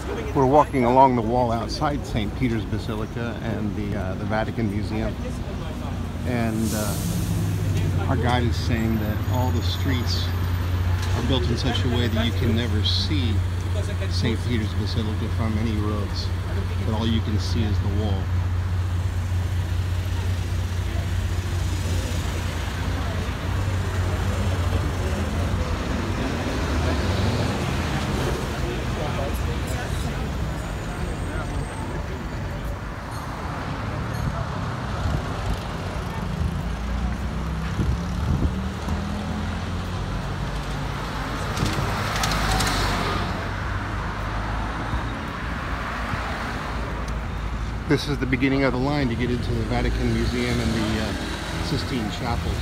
We're walking along the wall outside St. Peter's Basilica and the Vatican Museum, and our guide is saying that all the streets are built in such a way that you can never see St. Peter's Basilica from any roads, but all you can see is the wall. This is the beginning of the line to get into the Vatican Museum and the Sistine Chapel.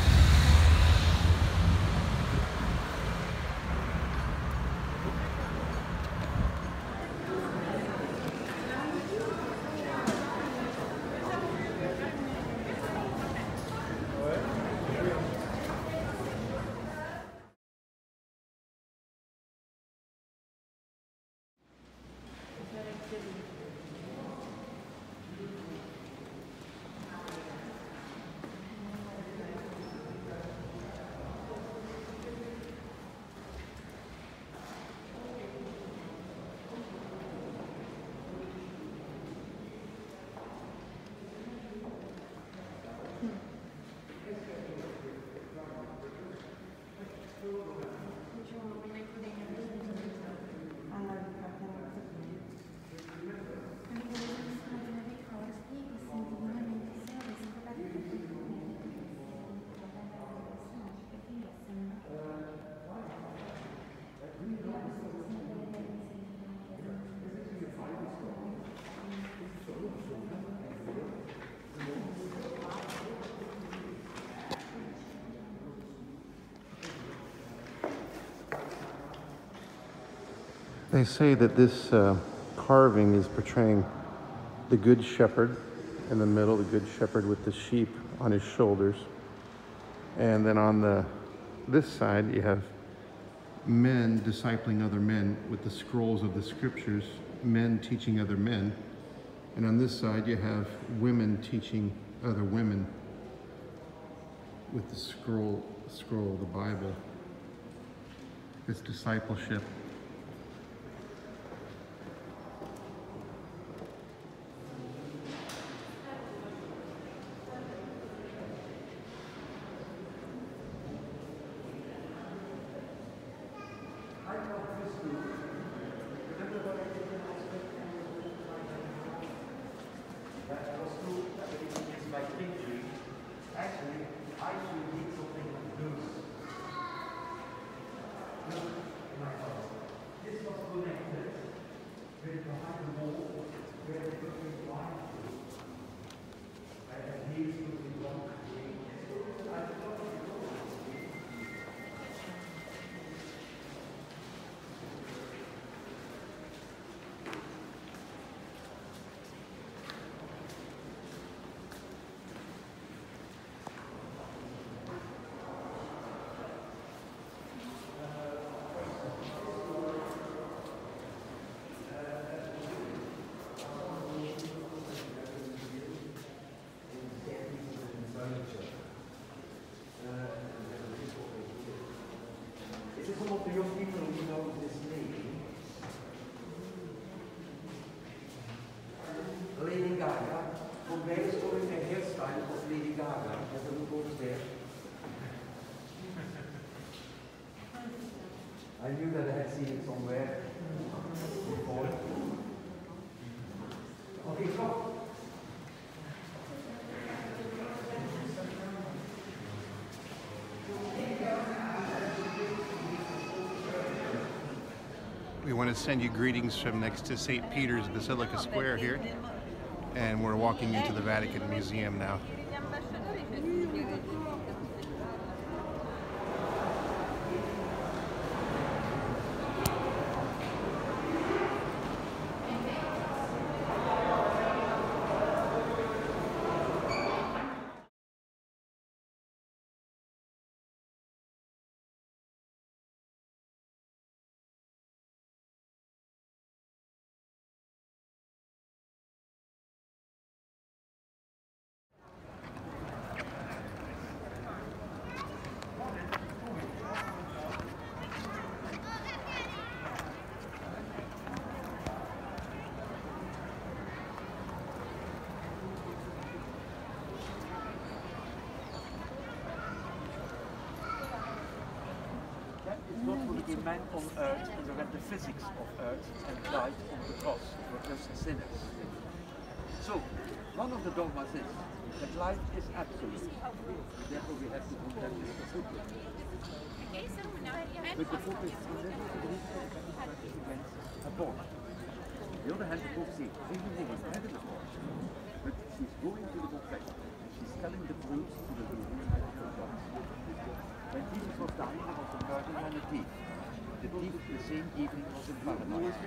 They say that this carving is portraying the Good Shepherd in the middle, the Good Shepherd with the sheep on his shoulders. And then on this side, you have men discipling other men with the scrolls of the scriptures, men teaching other men. And on this side, you have women teaching other women with the scroll of the Bible. It's discipleship. Some of the young people who know this lady, Lady Gaga, from where is going her hairstyle of Lady Gaga, as a look over there. I knew that I had seen it somewhere before. Okay, go. We want to send you greetings from next to St. Peter's Basilica Square here, and we're walking into the Vatican Museum now. man on earth underwent the physics of earth and died on the cross for us sinners. So, one of the dogmas is that life is absolute. Therefore we have to condemn this completely. But the book is never agreed against abortion. On the other hand, the book says everything is had an abortion, but she's going to the book and she's telling the truth to the United States. When Jesus was dying, there was a murderer and a thief. The thief the same evening was in paradise.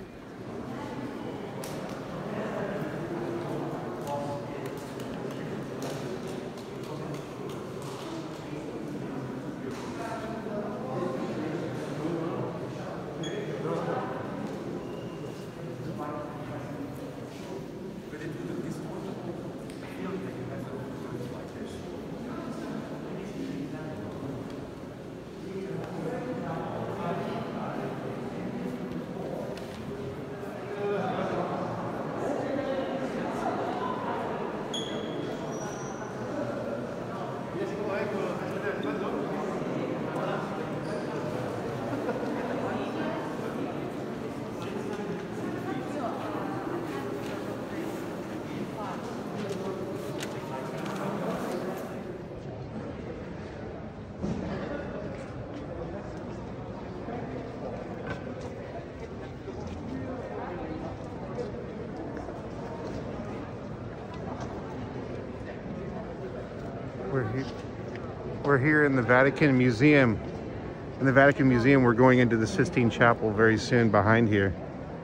We're here in the Vatican Museum. In the Vatican Museum, we're going into the Sistine Chapel very soon behind here.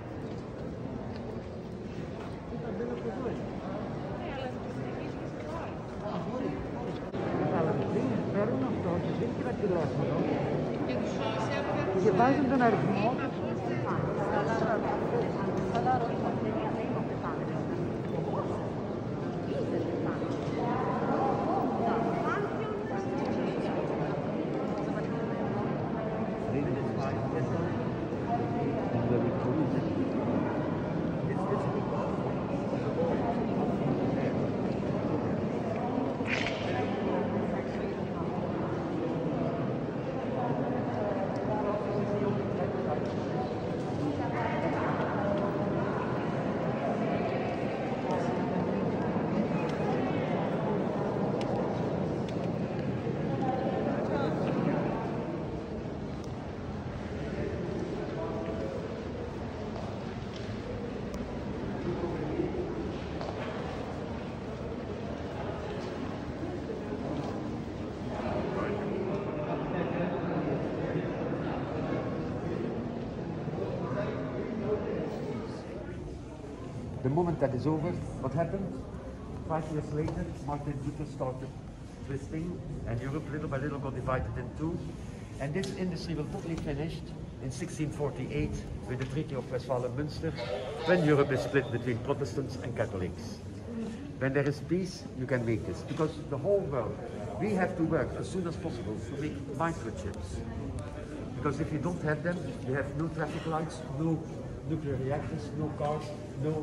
The moment that is over, what happened? 5 years later, Martin Luther started twisting, and Europe little by little got divided in two. And this industry will totally finished in 1648 with the Treaty of Westphalia-Münster, when Europe is split between Protestants and Catholics. When there is peace, you can make this, because the whole world, we have to work as soon as possible to make microchips. Because if you don't have them, you have no traffic lights, no nuclear reactors, no cars, no.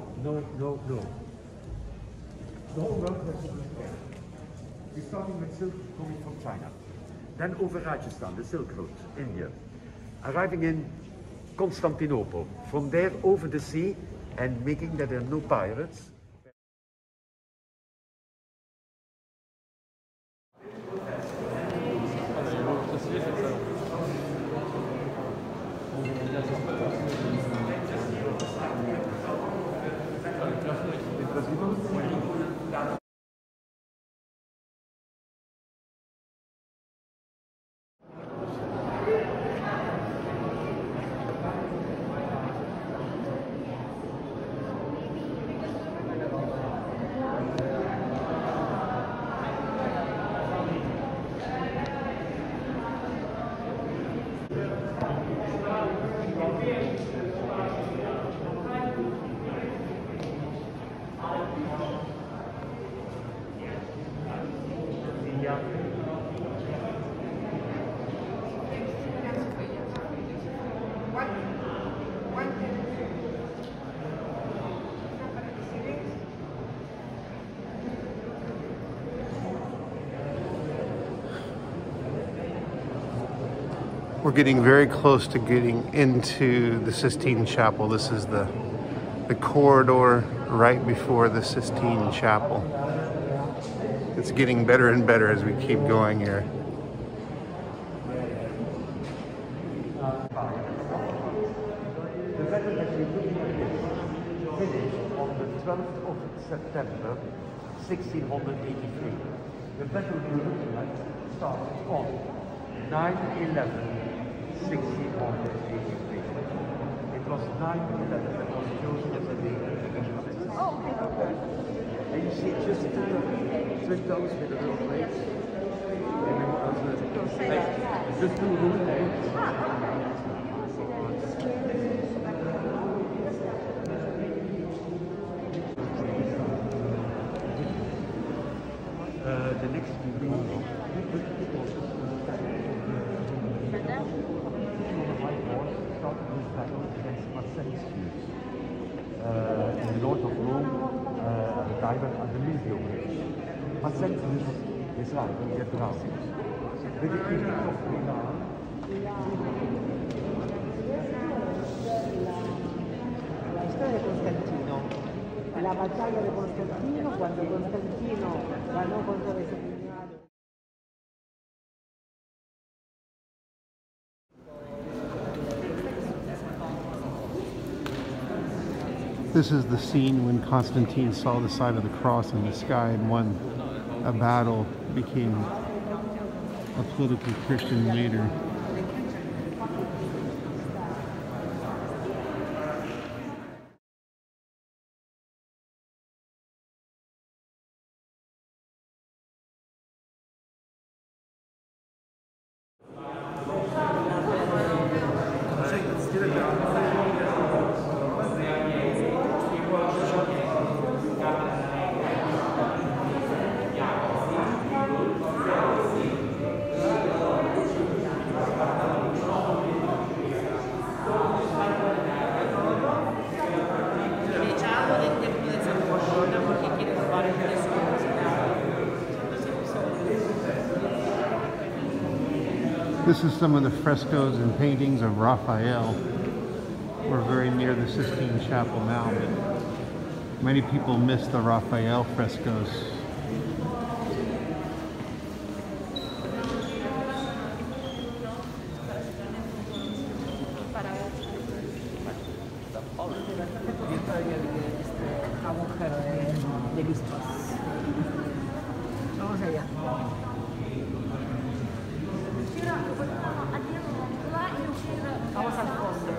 The whole world has to be prepared. We're starting with silk coming from China. Then over Rajasthan, the Silk Road, India. Arriving in Constantinople. From there over the sea and making that there are no pirates. We're getting very close to getting into the Sistine Chapel. This is the corridor right before the Sistine Chapel. It's getting better and better as we keep going here. The battle that we're looking at is finished on the 12th of September 1683. The battle we're looking at started on 9/11/1683. It was 9/11 that was chosen as the date of the division of the Sistine. Oh, okay. And you see just the twin towers with the little plates. Just two rooms. The next building on the whiteboard started this battle against Marseille's troops in the north of Rome at the time at the Museum. Marseille is right, we get around. With the Edict of Milan, La storia di Costantino, la battaglia di Costantino, quando Costantino ganò contro le Seminari. This is the scene when Constantine saw the sign of the cross in the sky and won a battle, became a political Christian leader. This is some of the frescoes and paintings of Raphael. We're very near the Sistine Chapel now, but many people miss the Raphael frescoes. Vamos al fondo.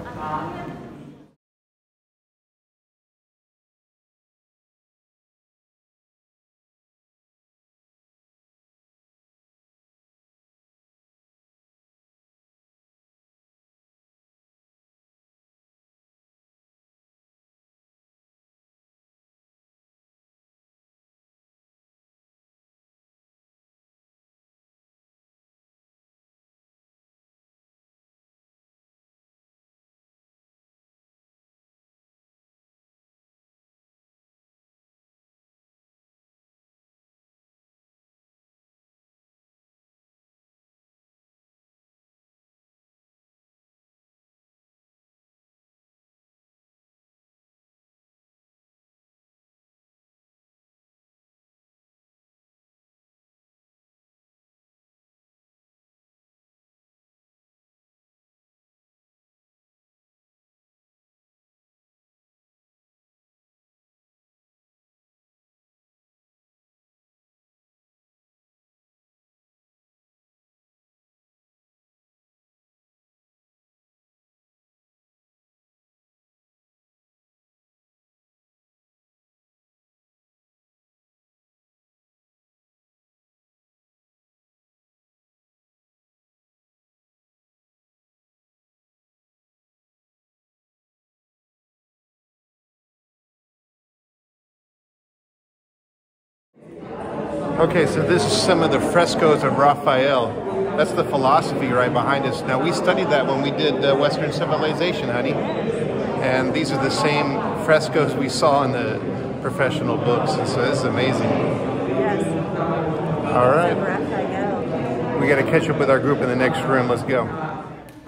Okay, so this is some of the frescoes of Raphael. That's the philosophy right behind us. Now, we studied that when we did Western Civilization, honey. And these are the same frescoes we saw in the professional books. And so this is amazing. Yes. All right. Raphael. We got to catch up with our group in the next room. Let's go.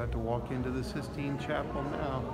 About to walk into the Sistine Chapel now.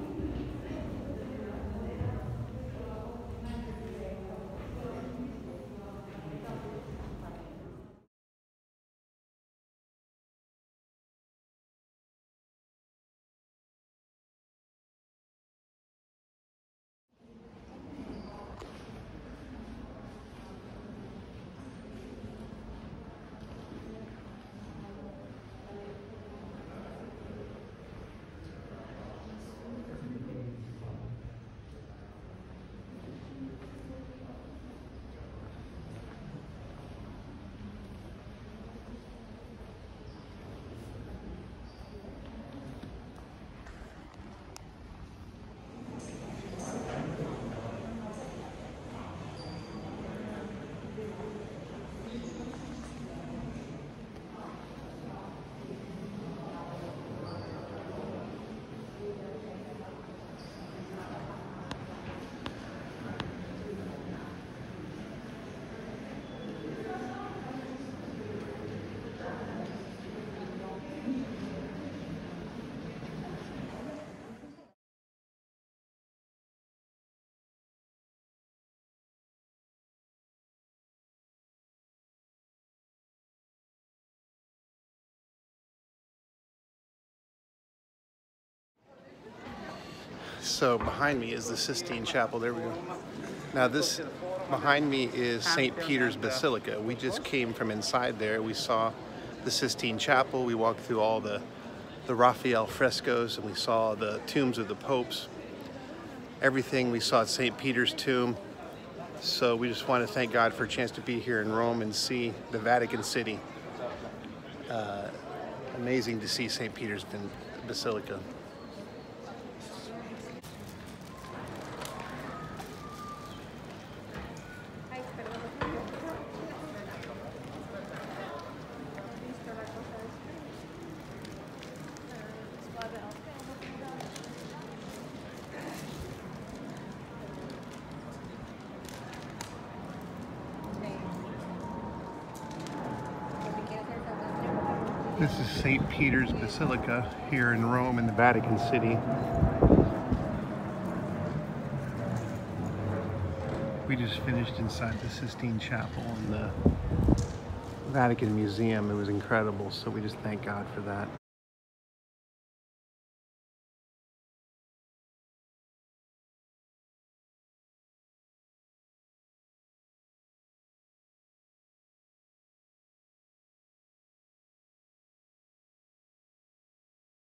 So behind me is the Sistine Chapel. There we go. Now this behind me is St. Peter's Basilica. We just came from inside there. We saw the Sistine Chapel. We walked through all the Raphael frescoes, and we saw the tombs of the popes. Everything we saw at St. Peter's tomb. So we just want to thank God for a chance to be here in Rome and see the Vatican City. Amazing to see St. Peter's Basilica. This is St. Peter's Basilica here in Rome in the Vatican City. We just finished inside the Sistine Chapel in the Vatican Museum. It was incredible, so we just thank God for that.